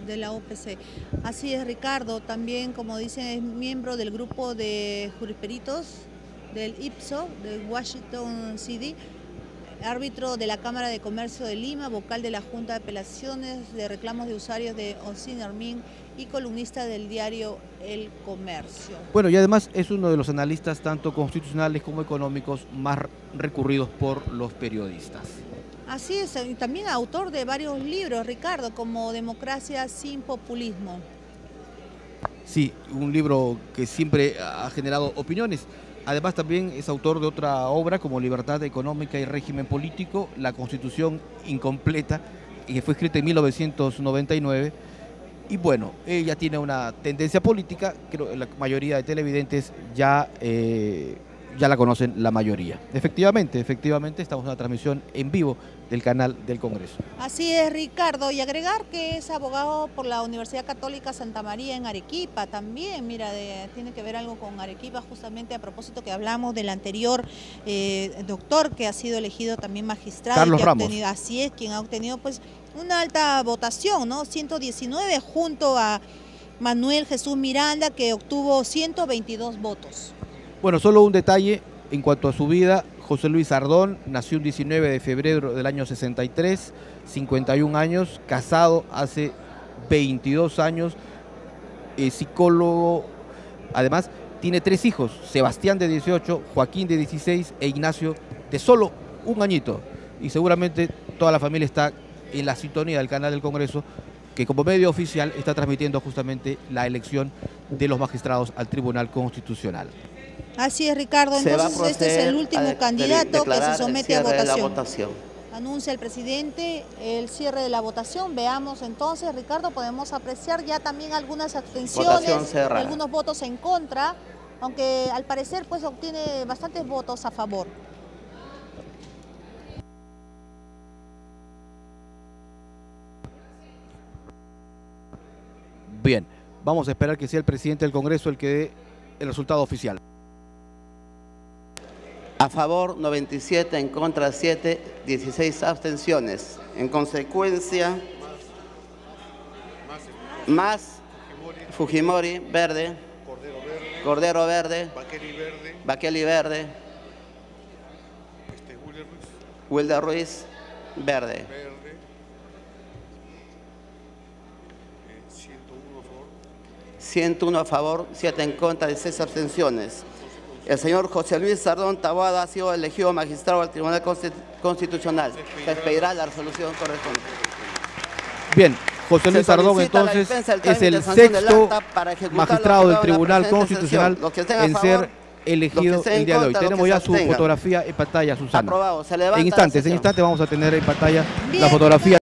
de la OPC. Así es, Ricardo, también, como dicen, es miembro del grupo de jurisperitos del IPSO, de Washington CD, árbitro de la Cámara de Comercio de Lima, vocal de la Junta de Apelaciones de Reclamos de Usuarios de Oncine Hermín y columnista del diario El Comercio. Bueno, y además es uno de los analistas tanto constitucionales como económicos más recurridos por los periodistas. Así es, y también autor de varios libros, Ricardo, como Democracia sin Populismo. Sí, un libro que siempre ha generado opiniones. Además también es autor de otra obra como Libertad Económica y Régimen Político, La Constitución Incompleta, que fue escrita en 1999. Y bueno, ella tiene una tendencia política, creo que la mayoría de televidentes ya la conocen la mayoría. Efectivamente, estamos en una transmisión en vivo del canal del Congreso. Así es, Ricardo, y agregar que es abogado por la Universidad Católica Santa María en Arequipa también, mira, tiene que ver algo con Arequipa, justamente a propósito que hablamos del anterior doctor que ha sido elegido también magistrado. Carlos Ramos. Así es, quien ha obtenido pues una alta votación, ¿no? 119 junto a Manuel Jesús Miranda, que obtuvo 122 votos. Bueno, solo un detalle en cuanto a su vida. José Luis Sardón nació el 19 de febrero del año 63, 51 años, casado hace 22 años, psicólogo, además tiene 3 hijos, Sebastián de 18, Joaquín de 16 e Ignacio de solo un añito. Y seguramente toda la familia está en la sintonía del canal del Congreso, que como medio oficial está transmitiendo justamente la elección de los magistrados al Tribunal Constitucional. Así es, Ricardo, entonces este es el último candidato que se somete a votación. Anuncia el presidente el cierre de la votación. Veamos entonces, Ricardo, podemos apreciar ya también algunas abstenciones, algunos votos en contra, aunque al parecer pues obtiene bastantes votos a favor. Bien, vamos a esperar que sea el presidente del Congreso el que dé el resultado oficial. A favor 97, en contra 7, 16 abstenciones. En consecuencia, más Fujimori, verde, Cordero verde, Baqueli verde, Wilder Ruiz, verde. 101 a favor, 7 en contra, 16 abstenciones. El señor José Luis Sardón Taboada ha sido elegido magistrado al Tribunal Constitucional. Se expedirá la resolución correspondiente. Bien, José Luis Sardón entonces es el sexto magistrado del Tribunal Constitucional en ser elegido el día de hoy. Tenemos ya su fotografía en pantalla, Susana. En instantes vamos a tener en pantalla la fotografía.